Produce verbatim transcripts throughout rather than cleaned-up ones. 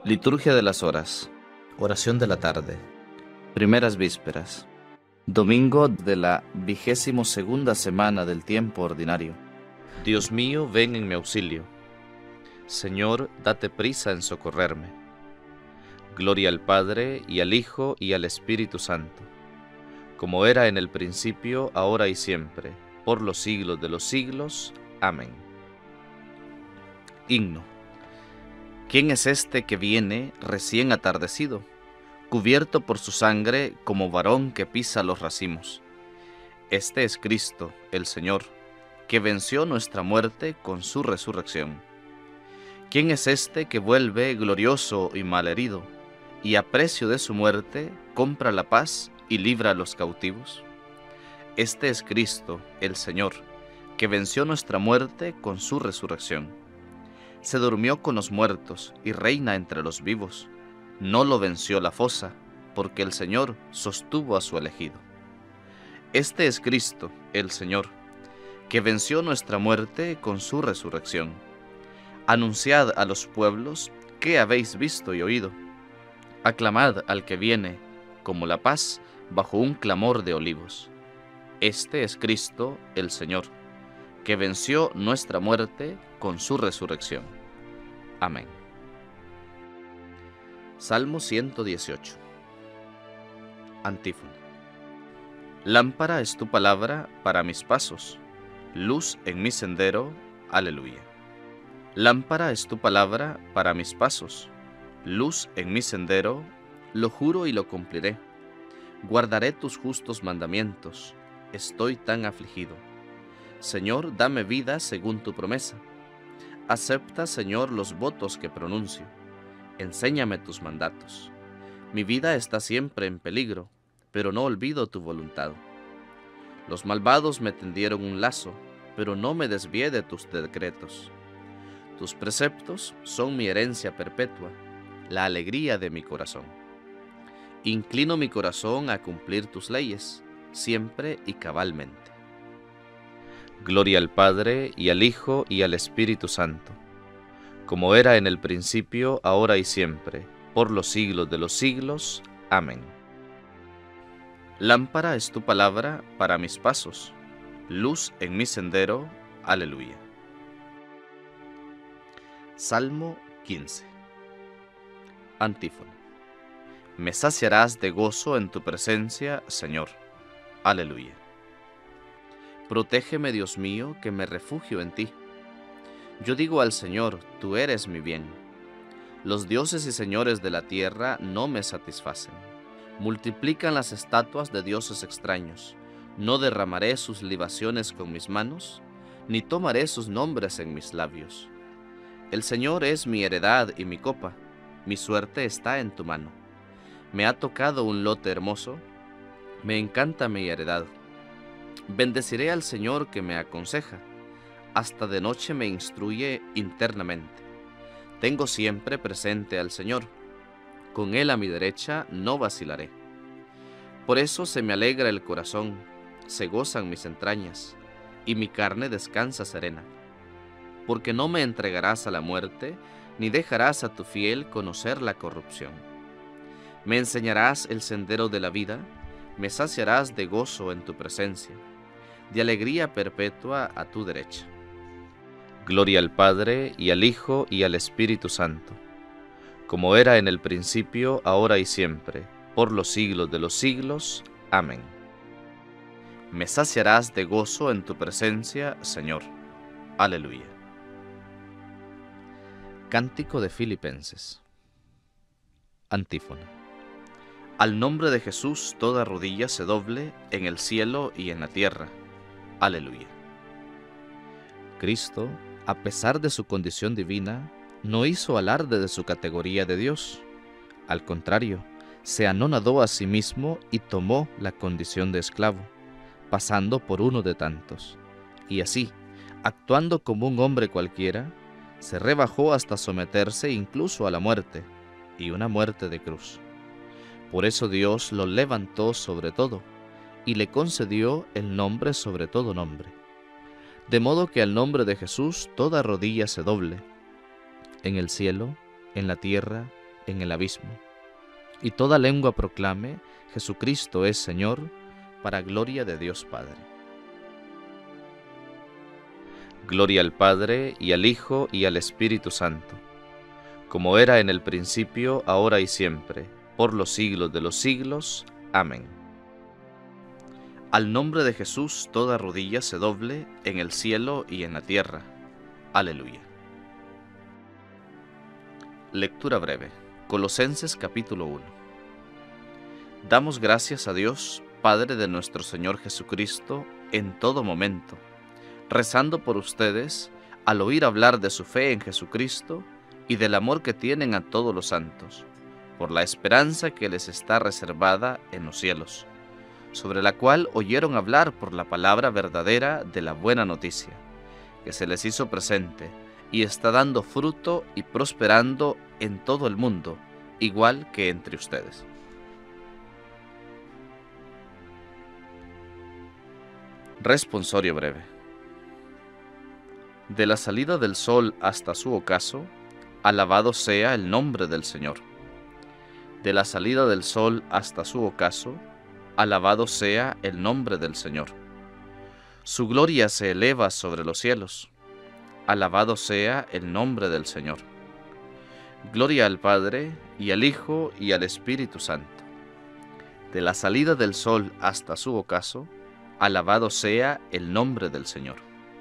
Liturgia de las horas. Oración de la tarde. Primeras vísperas. Domingo de la vigésimo segunda semana del tiempo ordinario. Dios mío, ven en mi auxilio. Señor, date prisa en socorrerme. Gloria al Padre, y al Hijo, y al Espíritu Santo, como era en el principio, ahora y siempre, por los siglos de los siglos. Amén. Himno. ¿Quién es este que viene recién atardecido, cubierto por su sangre como varón que pisa los racimos? Este es Cristo, el Señor, que venció nuestra muerte con su resurrección. ¿Quién es este que vuelve glorioso y malherido, y a precio de su muerte compra la paz y libra a los cautivos? Este es Cristo, el Señor, que venció nuestra muerte con su resurrección. Se durmió con los muertos y reina entre los vivos. No lo venció la fosa, porque el Señor sostuvo a su elegido. Este es Cristo, el Señor, que venció nuestra muerte con su resurrección. Anunciad a los pueblos qué habéis visto y oído. Aclamad al que viene, como la paz, bajo un clamor de olivos. Este es Cristo, el Señor, que venció nuestra muerte con su resurrección. Amén. Salmo ciento dieciocho. Antífona. Lámpara es tu palabra para mis pasos, luz en mi sendero. Aleluya. Lámpara es tu palabra para mis pasos, luz en mi sendero. Lo juro y lo cumpliré. Guardaré tus justos mandamientos. Estoy tan afligido. Señor, dame vida según tu promesa. Acepta, Señor, los votos que pronuncio. Enséñame tus mandatos. Mi vida está siempre en peligro, pero no olvido tu voluntad. Los malvados me tendieron un lazo, pero no me desvié de tus decretos. Tus preceptos son mi herencia perpetua, la alegría de mi corazón. Inclino mi corazón a cumplir tus leyes, siempre y cabalmente. Gloria al Padre, y al Hijo, y al Espíritu Santo, como era en el principio, ahora y siempre, por los siglos de los siglos. Amén. Lámpara es tu palabra para mis pasos, luz en mi sendero. Aleluya. Salmo quince. Antífona. Me saciarás de gozo en tu presencia, Señor. Aleluya. Protégeme, Dios mío, que me refugio en ti. Yo digo al Señor, tú eres mi bien. Los dioses y señores de la tierra no me satisfacen. Multiplican las estatuas de dioses extraños. No derramaré sus libaciones con mis manos, ni tomaré sus nombres en mis labios. El Señor es mi heredad y mi copa. Mi suerte está en tu mano. Me ha tocado un lote hermoso. Me encanta mi heredad. Bendeciré al Señor que me aconseja. Hasta de noche me instruye internamente. Tengo siempre presente al Señor. Con Él a mi derecha no vacilaré. Por eso se me alegra el corazón, se gozan mis entrañas, y mi carne descansa serena. Porque no me entregarás a la muerte, ni dejarás a tu fiel conocer la corrupción. Me enseñarás el sendero de la vida, me saciarás de gozo en tu presencia, de alegría perpetua a tu derecha. Gloria al Padre, y al Hijo, y al Espíritu Santo, como era en el principio, ahora y siempre, por los siglos de los siglos. Amén. Me saciarás de gozo en tu presencia, Señor. Aleluya. Cántico de Filipenses. Antífona. Al nombre de Jesús toda rodilla se doble en el cielo y en la tierra. Aleluya. Cristo, a pesar de su condición divina, no hizo alarde de su categoría de Dios. Al contrario, se anonadó a sí mismo y tomó la condición de esclavo, pasando por uno de tantos. Y así, actuando como un hombre cualquiera, se rebajó hasta someterse incluso a la muerte, y una muerte de cruz. Por eso Dios lo levantó sobre todo, y le concedió el nombre sobre todo nombre. De modo que al nombre de Jesús toda rodilla se doble, en el cielo, en la tierra en el abismo. Y toda lengua proclame: Jesucristo es Señor, para gloria de Dios Padre. Gloria al Padre, y al Hijo, y al Espíritu Santo, como era en el principio, ahora y siempre, por los siglos de los siglos. Amén. Al nombre de Jesús toda rodilla se doble, en el cielo y en la tierra. Aleluya. Lectura breve. Colosenses capítulo uno. Damos gracias a Dios, Padre de nuestro Señor Jesucristo, en todo momento, rezando por ustedes, al oír hablar de su fe en Jesucristo y del amor que tienen a todos los santos, por la esperanza que les está reservada en los cielos, sobre la cual oyeron hablar por la palabra verdadera de la buena noticia, que se les hizo presente y está dando fruto y prosperando en todo el mundo, igual que entre ustedes. Responsorio breve. De la salida del sol hasta su ocaso, alabado sea el nombre del Señor. De la salida del sol hasta su ocaso, alabado sea el nombre del Señor. Su gloria se eleva sobre los cielos. Alabado sea el nombre del Señor. Gloria al Padre, y al Hijo, y al Espíritu Santo. De la salida del sol hasta su ocaso, alabado sea el nombre del Señor.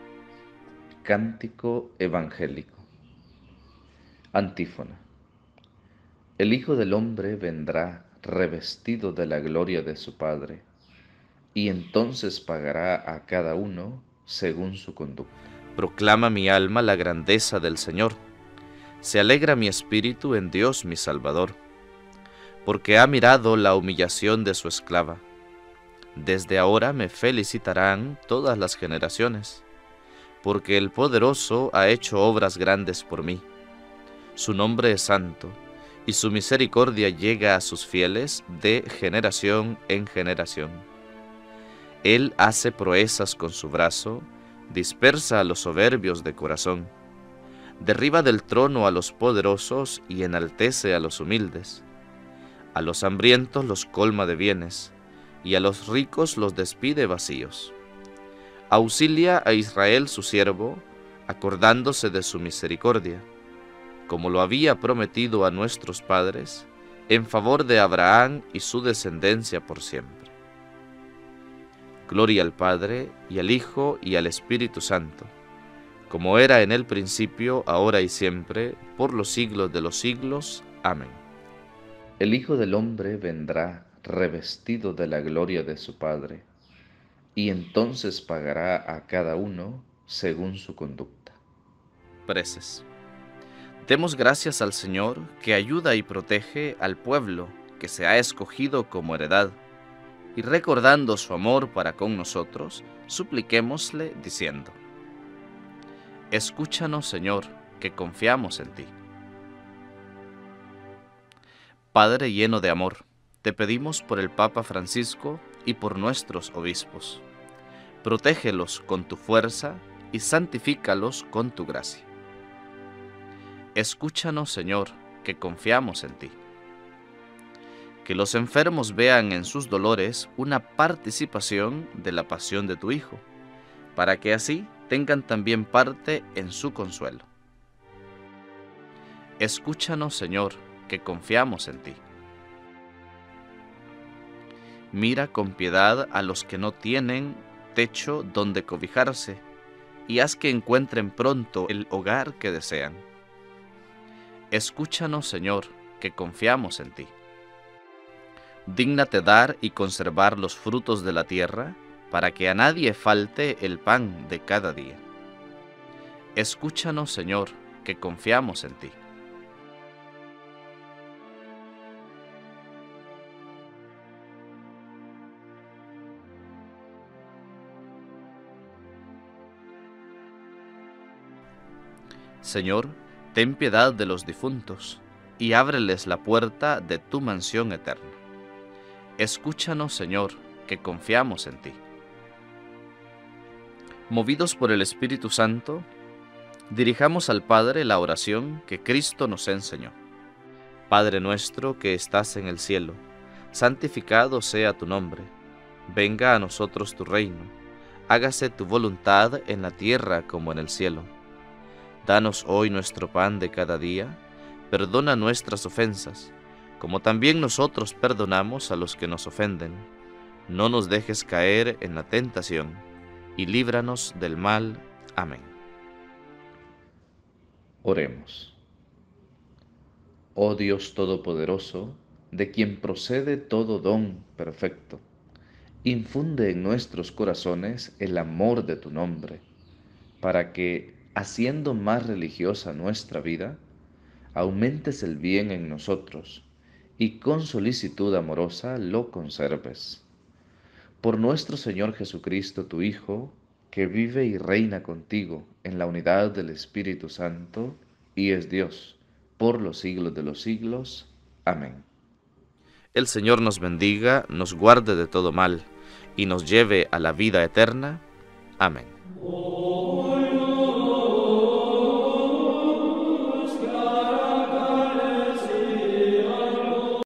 Cántico evangélico. Antífona. El Hijo del Hombre vendrá revestido de la gloria de su Padre, y entonces pagará a cada uno según su conducta. Proclama mi alma la grandeza del Señor. Se alegra mi espíritu en Dios mi Salvador, porque ha mirado la humillación de su esclava. Desde ahora me felicitarán todas las generaciones, porque el Poderoso ha hecho obras grandes por mí. Su nombre es santo, y su misericordia llega a sus fieles de generación en generación. Él hace proezas con su brazo, dispersa a los soberbios de corazón, derriba del trono a los poderosos y enaltece a los humildes. A los hambrientos los colma de bienes, y a los ricos los despide vacíos. Auxilia a Israel su siervo, acordándose de su misericordia, como lo había prometido a nuestros padres, en favor de Abraham y su descendencia por siempre. Gloria al Padre, y al Hijo, y al Espíritu Santo, como era en el principio, ahora y siempre, por los siglos de los siglos. Amén. El Hijo del Hombre vendrá revestido de la gloria de su Padre, y entonces pagará a cada uno según su conducta. Preces. Demos gracias al Señor, que ayuda y protege al pueblo que se ha escogido como heredad, y recordando su amor para con nosotros, supliquémosle diciendo: Escúchanos, Señor, que confiamos en ti. Padre lleno de amor, te pedimos por el Papa Francisco y por nuestros obispos. Protégelos con tu fuerza y santifícalos con tu gracia. Escúchanos, Señor, que confiamos en ti. Que los enfermos vean en sus dolores una participación de la pasión de tu Hijo, para que así tengan también parte en su consuelo. Escúchanos, Señor, que confiamos en ti. Mira con piedad a los que no tienen techo donde cobijarse, y haz que encuentren pronto el hogar que desean. Escúchanos, Señor, que confiamos en ti. Dígnate dar y conservar los frutos de la tierra, para que a nadie falte el pan de cada día. Escúchanos, Señor, que confiamos en ti. Señor, ten piedad de los difuntos, y ábreles la puerta de tu mansión eterna. Escúchanos, Señor, que confiamos en ti. Movidos por el Espíritu Santo, dirijamos al Padre la oración que Cristo nos enseñó. Padre nuestro que estás en el cielo, santificado sea tu nombre. Venga a nosotros tu reino. Hágase tu voluntad en la tierra como en el cielo. Danos hoy nuestro pan de cada día. Perdona nuestras ofensas, como también nosotros perdonamos a los que nos ofenden. No nos dejes caer en la tentación, y líbranos del mal. Amén. Oremos. Oh Dios Todopoderoso, de quien procede todo don perfecto, infunde en nuestros corazones el amor de tu nombre, para que, haciendo más religiosa nuestra vida, aumentes el bien en nosotros y con solicitud amorosa lo conserves. Por nuestro Señor Jesucristo, tu Hijo, que vive y reina contigo en la unidad del Espíritu Santo, y es Dios, por los siglos de los siglos. Amén. El Señor nos bendiga, nos guarde de todo mal, y nos lleve a la vida eterna. Amén.